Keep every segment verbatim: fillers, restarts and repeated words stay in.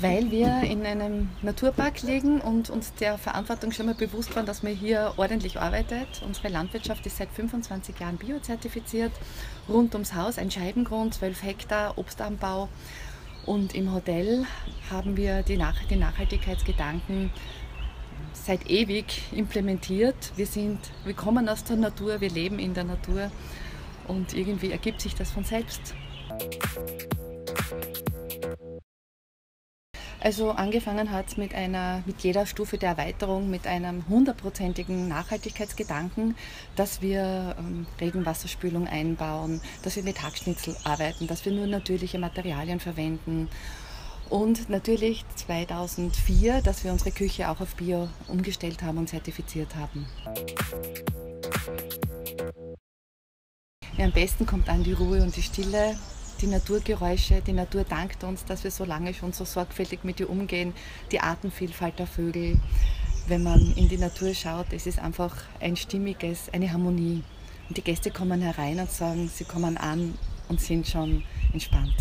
Weil wir in einem Naturpark liegen und uns der Verantwortung schon mal bewusst waren, dass man hier ordentlich arbeitet. Unsere Landwirtschaft ist seit fünfundzwanzig Jahren biozertifiziert, rund ums Haus ein Scheibengrund, zwölf Hektar Obstanbau. Und im Hotel haben wir die, Nach die Nachhaltigkeitsgedanken seit ewig implementiert. Wir, sind, wir kommen aus der Natur, wir leben in der Natur und irgendwie ergibt sich das von selbst. Also angefangen hat es mit einer, mit jeder Stufe der Erweiterung, mit einem hundertprozentigen Nachhaltigkeitsgedanken, dass wir ähm, Regenwasserspülung einbauen, dass wir mit Hackschnitzel arbeiten, dass wir nur natürliche Materialien verwenden. Und natürlich zweitausendvier, dass wir unsere Küche auch auf Bio umgestellt haben und zertifiziert haben. Ja, am besten kommt an die Ruhe und die Stille. Die Naturgeräusche, die Natur dankt uns, dass wir so lange schon so sorgfältig mit ihr umgehen. Die Artenvielfalt der Vögel, wenn man in die Natur schaut, es ist einfach ein stimmiges, eine Harmonie. Und die Gäste kommen herein und sagen, sie kommen an und sind schon entspannt.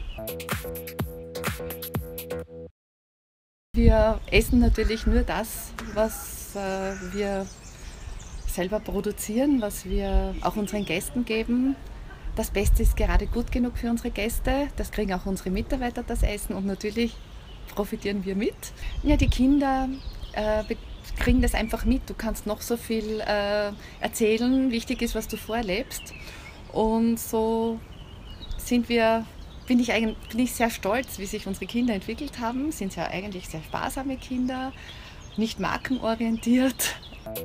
Wir essen natürlich nur das, was äh, wir selber produzieren, was wir auch unseren Gästen geben. Das Beste ist gerade gut genug für unsere Gäste, das kriegen auch unsere Mitarbeiter das Essen und natürlich profitieren wir mit. Ja, die Kinder äh, kriegen das einfach mit, du kannst noch so viel äh, erzählen, wichtig ist, was du vorlebst und so sind wir, bin ich, eigentlich, bin ich sehr stolz, wie sich unsere Kinder entwickelt haben, sind ja eigentlich sehr sparsame Kinder, nicht markenorientiert.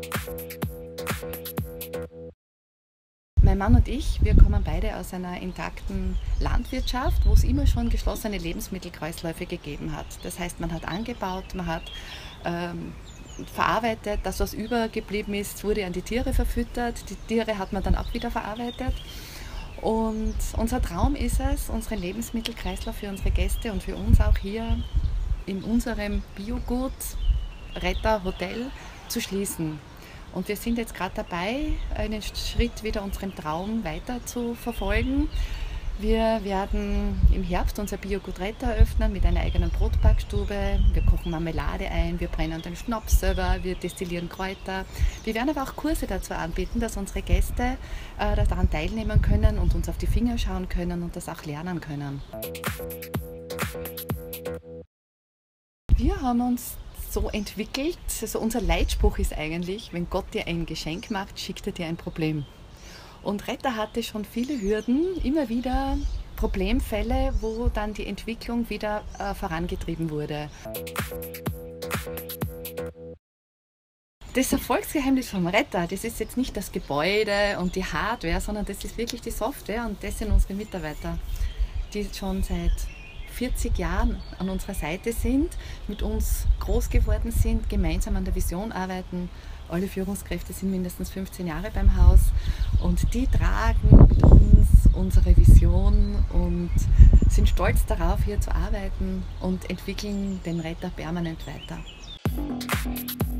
Mein Mann und ich, wir kommen beide aus einer intakten Landwirtschaft, wo es immer schon geschlossene Lebensmittelkreisläufe gegeben hat. Das heißt, man hat angebaut, man hat ähm, verarbeitet, das was übergeblieben ist, wurde an die Tiere verfüttert, die Tiere hat man dann auch wieder verarbeitet. Und unser Traum ist es, unseren Lebensmittelkreislauf für unsere Gäste und für uns auch hier in unserem Biogut Retter Hotel zu schließen. Und wir sind jetzt gerade dabei, einen Schritt wieder unserem Traum weiter zu verfolgen. Wir werden im Herbst unser Biogut Retter eröffnen mit einer eigenen Brotbackstube. Wir kochen Marmelade ein, wir brennen den Schnaps selber, wir destillieren Kräuter. Wir werden aber auch Kurse dazu anbieten, dass unsere Gäste äh, daran teilnehmen können und uns auf die Finger schauen können und das auch lernen können. Wir haben uns so entwickelt, also unser Leitspruch ist eigentlich, wenn Gott dir ein Geschenk macht, schickt er dir ein Problem. Und Retter hatte schon viele Hürden, immer wieder Problemfälle, wo dann die Entwicklung wieder äh, vorangetrieben wurde. Das Erfolgsgeheimnis vom Retter, das ist jetzt nicht das Gebäude und die Hardware, sondern das ist wirklich die Software und das sind unsere Mitarbeiter, die schon seit vierzig Jahren an unserer Seite sind, mit uns groß geworden sind, gemeinsam an der Vision arbeiten. Alle Führungskräfte sind mindestens fünfzehn Jahre beim Haus und die tragen mit uns unsere Vision und sind stolz darauf, hier zu arbeiten und entwickeln den Retter permanent weiter.